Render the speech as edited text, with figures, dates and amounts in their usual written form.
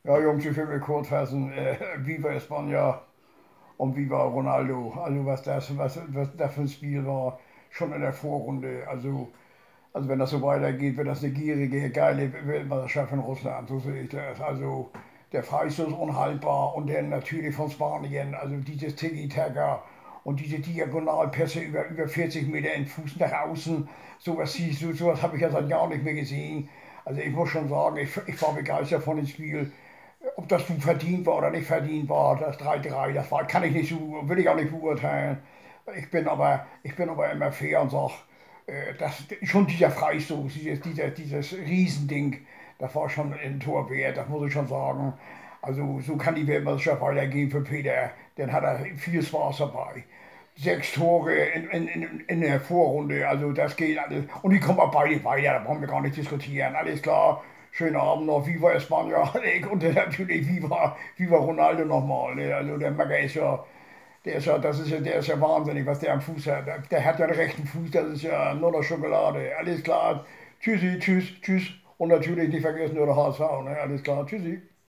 Ja, Jungs, ich will mich kurz fassen. Viva España und Viva Ronaldo. Also was das für ein Spiel war, schon in der Vorrunde. Also wenn das so weitergeht, wird das eine gierige, geile Weltmeisterschaft in Russland. So sehe ich das. Also der Freistoß unhaltbar und dann natürlich von Spanien. Also dieses Tiki-Taka und diese Diagonalpässe über 40 Meter in Fuß nach außen. Sowas habe ich ja seit Jahren nicht mehr gesehen. Also ich muss schon sagen, ich war begeistert von dem Spiel. Ob das nun verdient war oder nicht verdient war, das 3:3, das war, kann ich nicht so, will ich auch nicht beurteilen. Ich bin aber immer fair und sage, schon dieser Freistoß, dieses Riesending, das war schon ein Tor wert, das muss ich schon sagen. Also so kann die Weltmeisterschaft weitergehen für Peter, dann hat er viel Spaß dabei. 6 Tore in der Vorrunde, also das geht alles. Und die kommen auch beide weiter, da brauchen wir gar nicht diskutieren. Alles klar, schönen Abend noch, Viva España und dann natürlich Viva Ronaldo nochmal. Ne? Also der Macker ist ja, der ist ja wahnsinnig, was der am Fuß hat. Der hat ja den rechten Fuß, das ist ja nur noch Schokolade. Alles klar, tschüssi, tschüss, tschüss. Und natürlich nicht vergessen, nur der HSV, ne? Alles klar, tschüssi.